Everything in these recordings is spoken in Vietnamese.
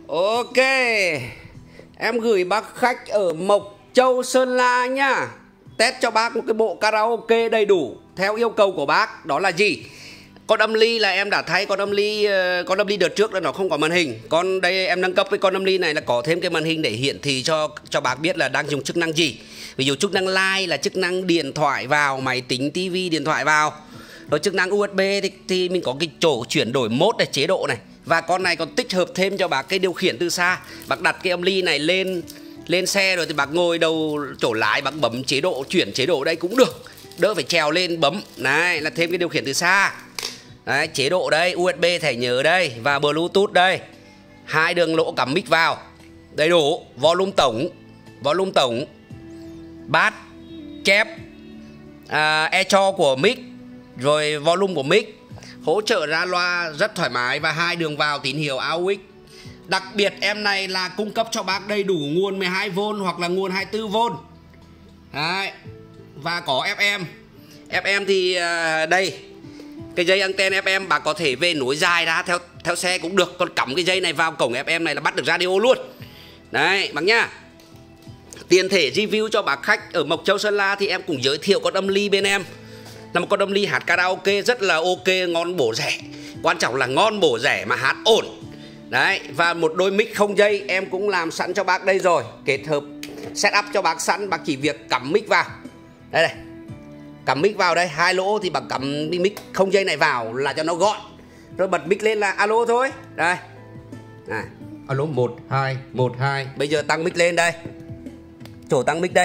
Ok, em gửi bác khách ở Mộc Châu, Sơn La nhá. Test cho bác một cái bộ karaoke đầy đủ theo yêu cầu của bác. Đó là gì? Con âm ly là em đã thay con âm ly đợt trước là nó không có màn hình. Còn đây em nâng cấp với con âm ly này là có thêm cái màn hình để hiển thị cho bác biết là đang dùng chức năng gì. Ví dụ chức năng like là chức năng điện thoại vào, máy tính, tivi, điện thoại vào. Rồi chức năng USB thì mình có cái chỗ chuyển đổi mode này, chế độ này. Và con này còn tích hợp thêm cho bác cái điều khiển từ xa. Bác đặt cái âm ly này lên xe rồi thì bác ngồi đầu chỗ lái, bác bấm chế độ, chuyển chế độ đây cũng được. Đỡ phải trèo lên bấm. Này là thêm cái điều khiển từ xa. Đấy, chế độ đây, USB thẻ nhớ đây và Bluetooth đây. 2 đường lỗ cắm mic vào. Đầy đủ, volume tổng, bass, chép, echo của mic, rồi volume của mic, hỗ trợ ra loa rất thoải mái và 2 đường vào tín hiệu AUX. Đặc biệt em này là cung cấp cho bác đầy đủ nguồn 12V hoặc là nguồn 24V. Đấy. Và có FM. FM thì đây. Cái dây anten FM bác có thể về nối dài ra theo xe cũng được. Còn cắm cái dây này vào cổng FM này là bắt được radio luôn. Đấy bác nhá. Tiền thể review cho bác khách ở Mộc Châu, Sơn La thì em cũng giới thiệu con âm ly bên em. Là một con âm ly hát karaoke rất là ok, ngon bổ rẻ. Quan trọng là ngon bổ rẻ mà hát ổn. Đấy, và một đôi mic không dây em cũng làm sẵn cho bác đây rồi. Kết hợp setup cho bác sẵn, bác chỉ việc cắm mic vào. Đây này. Cắm mic vào đây, 2 lỗ thì bác cắm mic không dây này vào là cho nó gọn. Rồi bật mic lên là alo thôi. Đây. Này, alo 1 2 1 2. Bây giờ tăng mic lên đây. Chỗ tăng mic đây.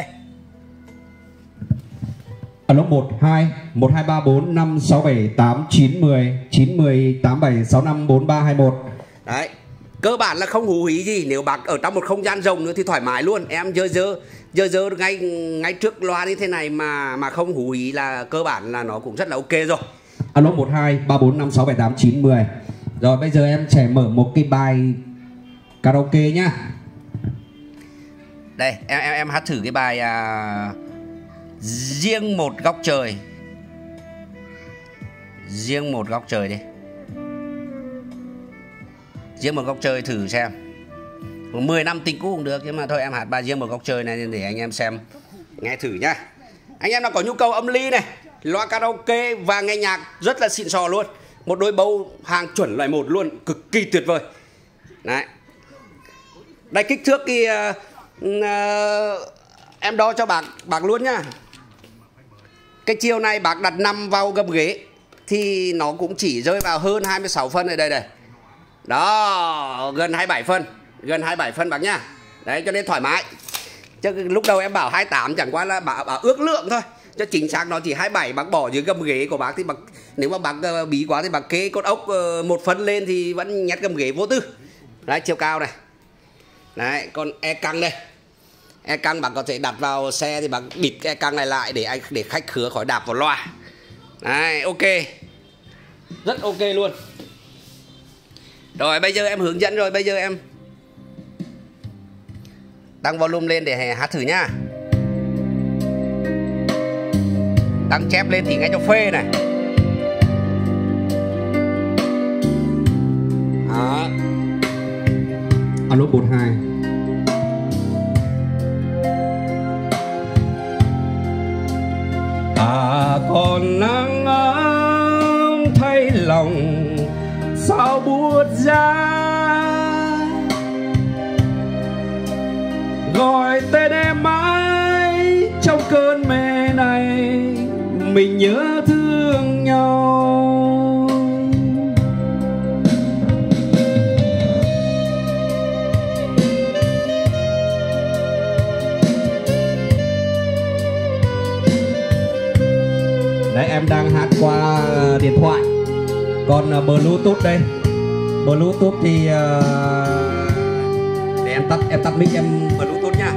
Alo 1 2 1 2 3 4 5 6 7 8 9 10 9 10 8 7 6 5 4 3 2 1. Đấy. Cơ bản là không hú hí gì. Nếu bác ở trong một không gian rộng nữa thì thoải mái luôn. Em dơ ngay trước loa như thế này mà không hú hí là cơ bản là nó cũng rất là ok rồi. Alo 1 2 3 4 5 6 7 8 9 10. Rồi bây giờ em sẽ mở một cái bài karaoke nhá. Đây em hát thử cái bài Riêng một góc trời. Riêng một góc trời đi. Riêng một góc trời thử xem. 10 năm tình cũ cũng được. Nhưng mà thôi em hát bài Riêng một góc trời này để anh em xem. Nghe thử nhá. Anh em nào có nhu cầu âm ly này, loa karaoke và nghe nhạc rất là xịn sò luôn. Một đôi bầu hàng chuẩn loại 1 luôn. Cực kỳ tuyệt vời. Đấy. Đây kích thước thì em đo cho bác luôn nhá. Cái chiều này bác đặt nằm vào gầm ghế thì nó cũng chỉ rơi vào hơn 26 phân ở đây đây. Đó, gần 27 phân. Gần 27 phân bác nhá. Đấy cho nên thoải mái. Chứ lúc đầu em bảo 28 chẳng qua là bảo ước lượng thôi. Cho chính xác nó chỉ 27, bác bỏ dưới gầm ghế của bác thì bác, nếu mà bác bí quá thì bác kê cột ốc 1 phân lên thì vẫn nhét gầm ghế vô tư. Đấy chiều cao này. Đấy còn e căng đây. E căng bác có thể đặt vào xe thì bác bịt cái e căng này lại để khách khứa khỏi đạp vào loa. Đấy ok. Rất ok luôn. Rồi bây giờ em hướng dẫn rồi, bây giờ em tăng volume lên để hát thử nhá. Tăng chép lên thì nghe cho phê này. Đó. Alo 12. Còn nắng ấm thay lòng sao buốt giá, gọi tên em mãi trong cơn mê này, mình nhớ thương nhau. Đấy em đang hát qua điện thoại. Còn Bluetooth đây. Bluetooth thì để em tắt mic em Bluetooth nha.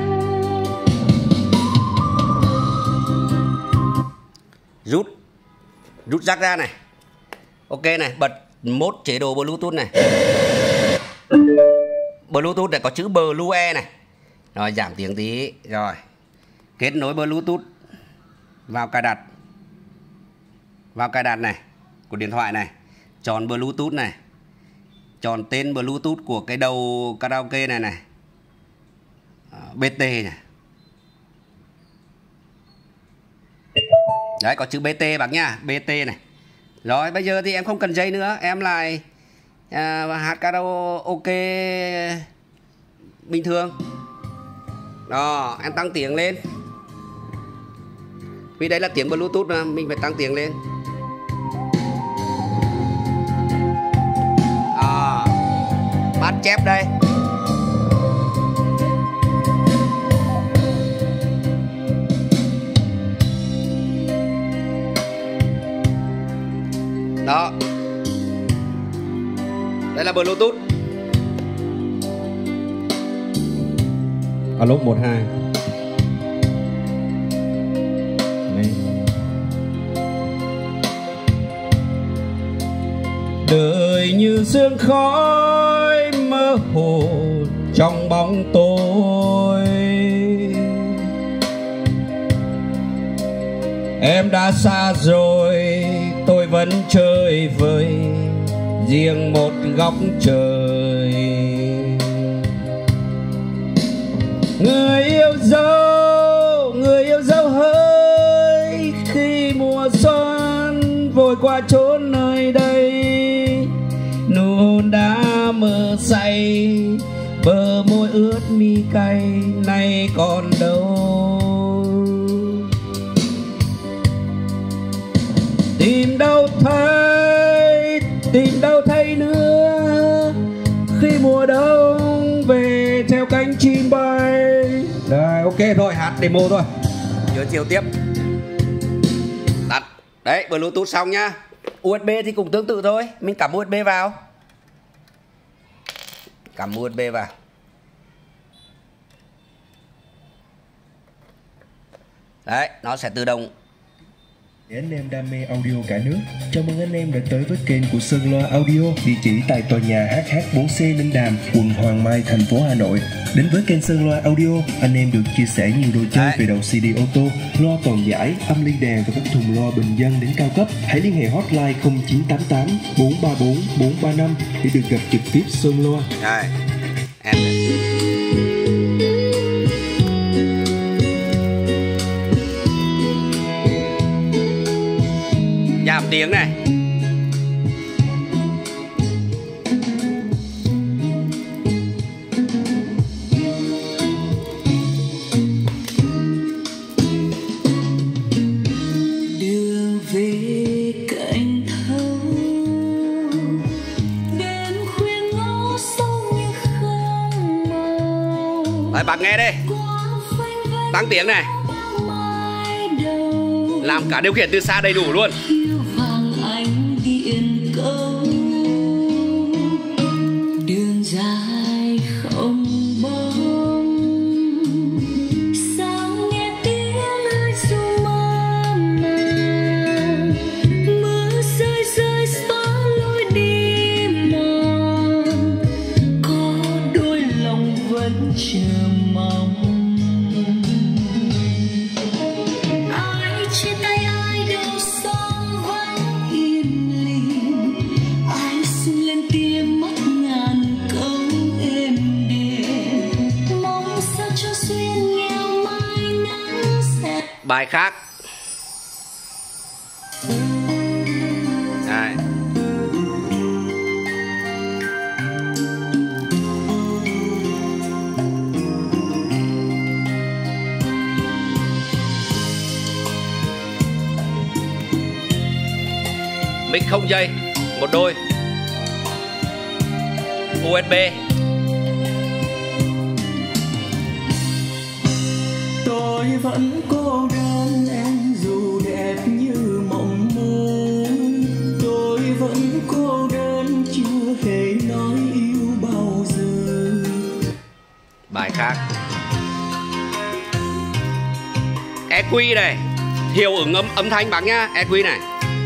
Rút jack ra này. Ok này, bật mode chế độ Bluetooth này. Bluetooth này có chữ Blue này. Rồi giảm tiếng tí. Rồi. Kết nối Bluetooth vào cài đặt. Vào cài đặt này của điện thoại này. Chọn Bluetooth này. chọn tên Bluetooth của cái đầu karaoke này này. BT này. Đấy, có chữ BT bác nha, BT này. Rồi bây giờ thì em không cần dây nữa, em lại hát karaoke bình thường. Đó, em tăng tiếng lên. Vì đây là tiếng Bluetooth mà mình phải tăng tiếng lên. Bát chép đây. Đó. Đây là Bluetooth. Alo 12. Đây. Đời như sương khói mơ hồ trong bóng tối. Em đã xa rồi, tôi vẫn chơi vơi riêng một góc trời. Người yêu dấu hỡi khi mùa xuân vội qua chốn nơi đây. Nụ hôn đã mơ say, bờ môi ướt mi cay nay còn đâu. Tìm đâu thấy nữa khi mùa đông về theo cánh chim bay. Rồi, ok rồi, hát demo thôi. Giới thiệu tiếp. Đặt. Đấy, Bluetooth xong nhá. USB thì cũng tương tự thôi, mình cắm USB vào. Cắm USB vào. Đấy, nó sẽ tự động. Để anh em đam mê audio cả nước, chào mừng anh em đã tới với kênh của Sơn Loa Audio, địa chỉ tại tòa nhà HH4C Linh Đàm, quận Hoàng Mai, thành phố Hà Nội. Đến với kênh Sơn Loa Audio, anh em được chia sẻ nhiều đồ chơi về đầu CD ô tô, loa toàn giải, âm ly đàn và các thùng loa bình dân đến cao cấp. Hãy liên hệ hotline 0988 434 435 để được gặp trực tiếp Sơn Loa. Rồi, em giảm tiếng này. Đường về cạnh thâu, đêm khuya ngó sâu như không màu. Đấy, bạn nghe đây. Tăng tiếng này. Làm cả điều khiển từ xa đầy đủ luôn. Đường dài không bóng, sáng nghe tiếng lưới ru mơ màng. Mưa rơi rơi xóa lối đi mòn, có đôi lòng vẫn chờ mong. Ai chia tay ai đâu sóng vẫn im lìm, ai sung lên tiếng mất ngàn câu êm đềm, mong sao cho duyên nghèo mai nắng sẽ. Bài khác. Đấy. Mic không dây, một đôi USB. Tôi vẫn cô đơn em dù đẹp như mộng mơ. Tôi vẫn cô đơn chưa hề nói yêu bao giờ. Bài khác. EQ này, hiệu ứng âm thanh bác nhá, EQ này.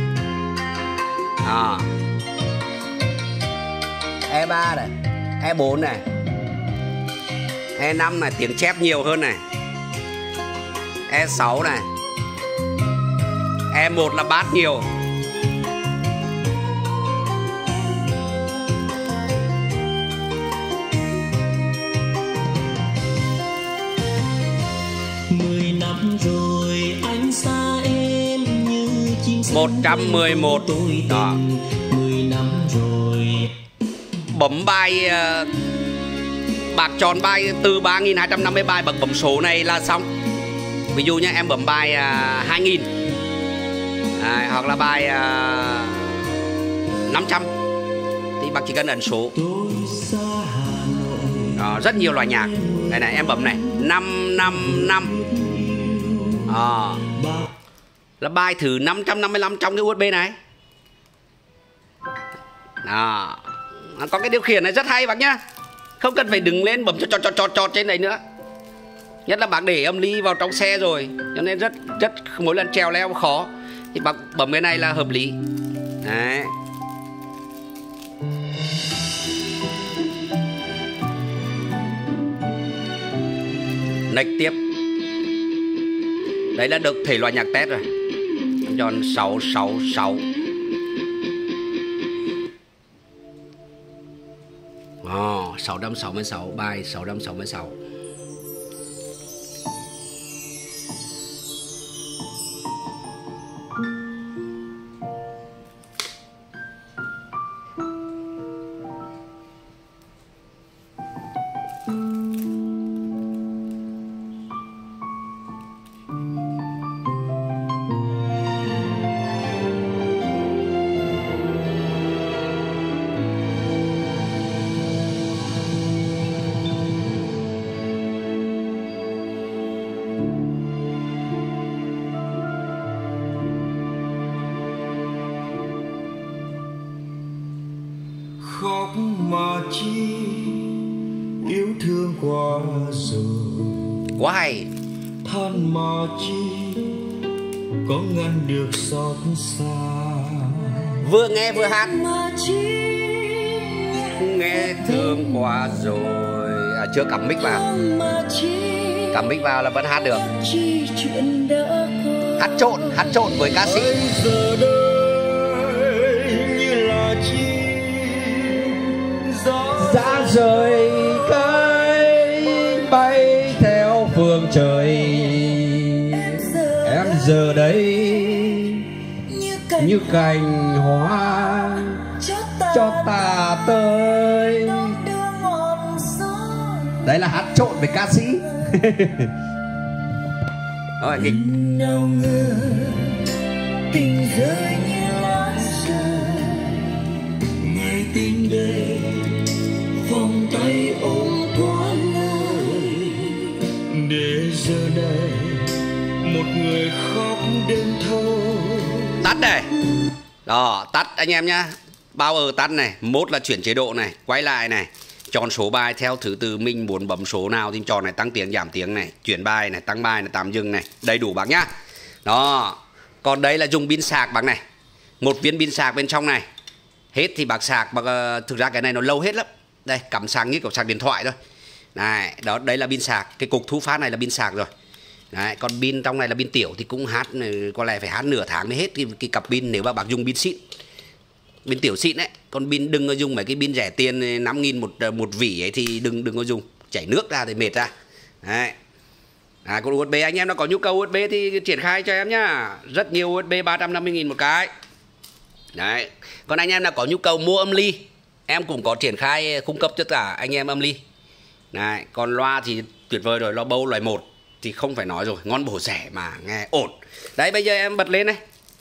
E3 này, E4 này, E5 này, tiếng chép nhiều hơn này, E6 này, E1 là bass nhiều. 111. Đó. 10 năm rồi. Bấm bài bạc chọn bài từ 3.250 bài, bật bấm số này là xong. Ví dụ nha, em bấm bài 2.000 hoặc là bài 500 thì bác chỉ cần ấn số. Đó, rất nhiều loại nhạc. Đây này, em bấm này 555. Là bài thứ 555 trong cái USB này. Đó. Có cái điều khiển này rất hay bác nhá. Không cần phải đứng lên bấm chọt trên đấy nữa. Nhất là bác để âm ly vào trong xe rồi, cho nên rất mỗi lần trèo leo khó. Thì bác bấm cái này là hợp lý. Đấy. Next tiếp. Đấy là được thể loại nhạc test rồi. Chọn 666. 666, bài 666. Khóc mà chi yêu thương quá rồi, quá hay. than mà chi có ngăn được xót xa. Vừa nghe vừa hát. mà chi Nghe thương quá rồi. Chưa cắm mic vào. mà chi Cắm mic vào là vẫn hát được. chi chuyện đã qua. Hát trộn với ca sĩ. Bây giờ đây như là chi Giá rời cái bay theo phương trời. Em giờ đây như cành hoa cho ta tới. Đấy là hát trộn với ca sĩ. Rồi, nghịch. Nào ngờ tình rơi như lá rơi, ngày tình đây vòng tay ôm quá lời. Để giờ đây một người khóc đêm thâu. Tắt này. Đó, tắt anh em nhá. Bao ở tắt này. Một là chuyển chế độ này, quay lại này, chọn số bài theo thứ tự mình muốn bấm số nào thì chọn này, tăng tiếng giảm tiếng này, chuyển bài này, tăng bài này, tạm dừng này, đầy đủ bác nhá. Đó. Còn đây là dùng pin sạc bác này. Một viên pin sạc bên trong này. Hết thì bác sạc, bác thực ra cái này nó lâu hết lắm. Đây, cắm sạc như kiểu sạc điện thoại thôi. Này, đó, đây là pin sạc. Cái cục thu phát này là pin sạc rồi. Đấy, còn pin trong này là pin tiểu thì cũng hát, có lẽ phải hát nửa tháng mới hết cái cặp pin nếu mà bác dùng pin xịn. Pin tiểu xịn đấy. Còn pin đừng có dùng mấy cái pin rẻ tiền 5.000 một vỉ ấy thì đừng có dùng, chảy nước ra thì mệt ra. Đấy. Còn USB anh em nó có nhu cầu USB thì triển khai cho em nhá. Rất nhiều USB 350.000 một cái. Đấy. Còn anh em nào có nhu cầu mua âm ly, em cũng có triển khai cung cấp cho cả anh em âm ly. Đấy. Còn loa thì tuyệt vời rồi, loa Bose loại 1 thì không phải nói rồi, ngon bổ rẻ mà nghe ổn. Đấy, bây giờ em bật lên này.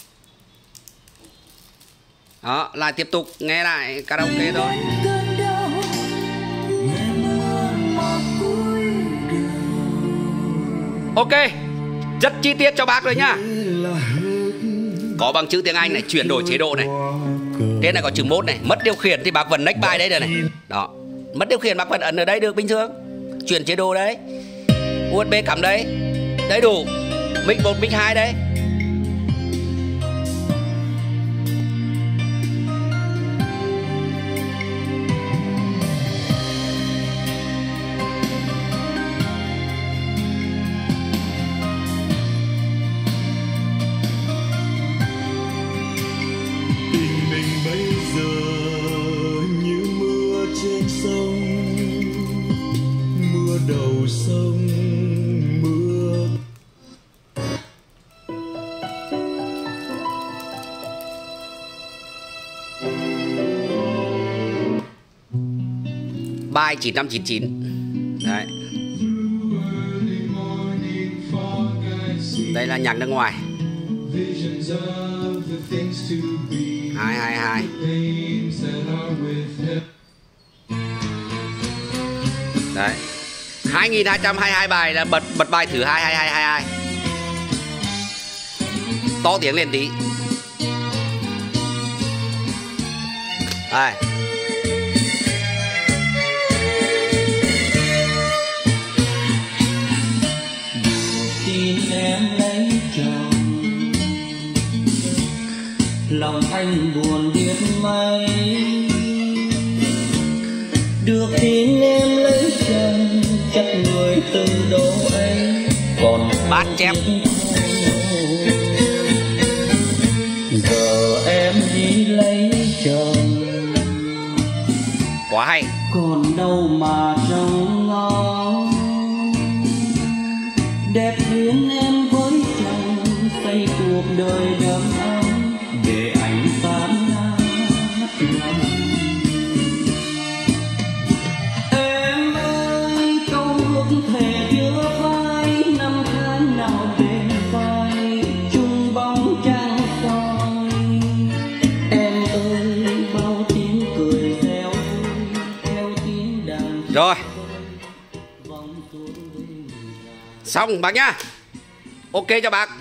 Đó, lại tiếp tục nghe lại karaoke thôi. Cơn đau ngày mưa mà cuối đường. Ok, rất chi tiết cho bác rồi nhá. Có bằng chữ tiếng Anh này, chuyển đổi chế độ này. Trên này có chữ mode này, mất điều khiển thì bác vẫn next bài đây rồi này. Đó, mất điều khiển bác vẫn ấn ở đây được bình thường. Chuyển chế độ đấy. USB cắm đấy. Đầy đủ. Mic 1, mic 2 đấy. đầu sông mưa. Bài 9599. Đấy. Đây là nhạc nước ngoài. 222. Đấy. 2222 bài là bật bài thứ 22222. To tiếng lên tí. Đây. Tin em lấy chồng, lòng anh buồn biết mấy. Được tin em lấy chồng, chắc người từ đâu ấy còn bát chép. Giờ em đi lấy chồng, quá hay. còn đâu mà trông ngóng. Đẹp duyên em với chồng, xây cuộc đời đầm ấm để anh tan nát lòng. Em ơi, câu ước thề chưa phai, năm tháng nào bên vai chung bóng trăng soi. Em ơi, bao tiếng cười reo theo tiếng đàn. Rồi. Xong bác nhá. Ok cho bác.